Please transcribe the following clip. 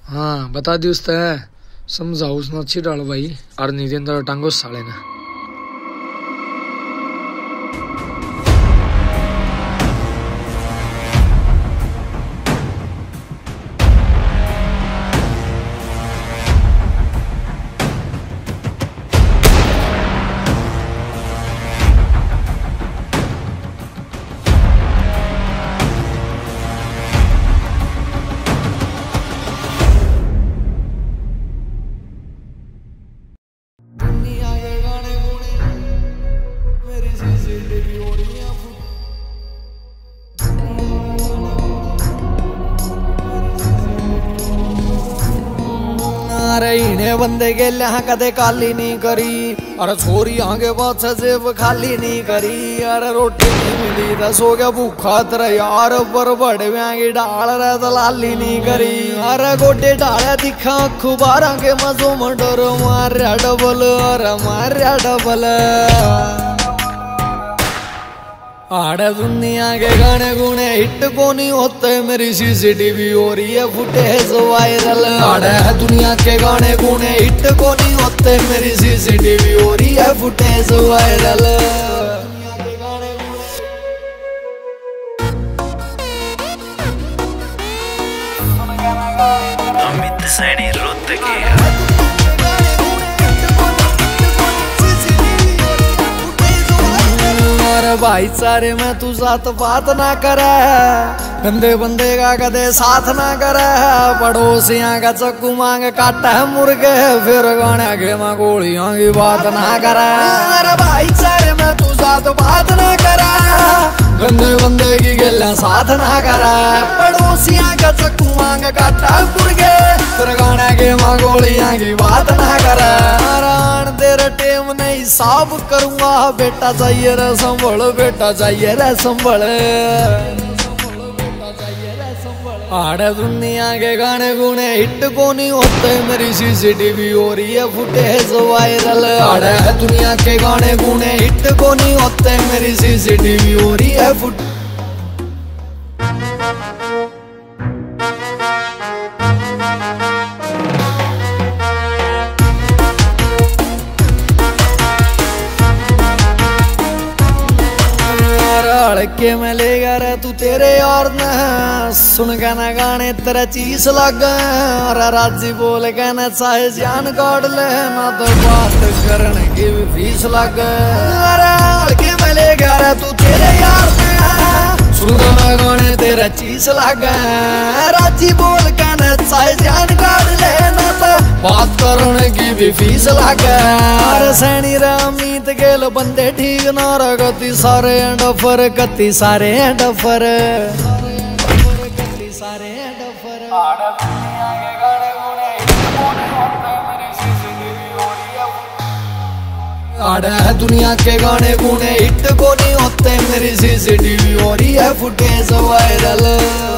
हाँ बता दी उसने समझाओ उसने अच्छी डाल भाई और नहीं देंदा टांगो साले ने। इन्हें बंदे के लिया कदे काली नहीं करी अरे छोरी आगे बहुत जेब खाली नहीं करी अरे रोटी नहीं मिली तो सो गया भूखा तेरा यार पर बड़े की डाल रहे तो लाली नहीं करी अरे गोटे डाले दिखा खुबारा के मजो में डर मारिया डबल अरे मारिया डबल। आड़े दुनिया के गाने गुने हिट को नहीं होते मेरी सीसीटीवी हो रही है फुटेज वायरल। आड़े दुनिया के गाने गुने हिट को नहीं होते मेरी सीसीटीवी हो रही है फुटेज वायरल। अमित सैनी रुत के भाईचारे में तू साथ बात ना करे गंदे बंदे का कदे साथ ना करे पड़ोसियां का चक्कू मांग काटा है मुर्गे फिर गाने के मां गोलियां की बात ना करे। अरे भाईचारे में तू साथ बात ना करे गंदे बंदे की गल्ला साथ ना करे पड़ोसियां का चक्कू मांग काटा है मुर्गे फिर गाने के मां गोलियां की बात ना करे। तेरे टेम नहीं साफ करूंगा बेटा चाहिए रे संभल बेटा चाहिए रे संभल। आड़े दुनिया के गाने गुने हिट को नहीं होते मेरी सीसीटीवी हो रही है फुटेज वायरल। आड़े दुनिया के गाने गुने हिट को नहीं होते मेरी सीसीटीवी हो रही है फुट। के मैं ले गया रे तू तेरे यार न सुन के ना गाने तेरा चीज लग राजी बोल के ना चाहे जान काट ले ना तो बात करने की भी फीस लग। अरे के मैं ले गया रे तू तेरे यार न सुन के ना गाने तेरा चीज लग राजी बोल के ना चाहे जान काट ले ना तो बात करने की भी फीस लग। अरे सैनी अमित गेल बंदे ठीक ना रगती सारे डफर कती सारे डफर कती सारे डफर। आड़े दुनिया के गाने गुने हिट को नहीं होते मेरी सीसीटीवी हो रही है फुटेज वायरल।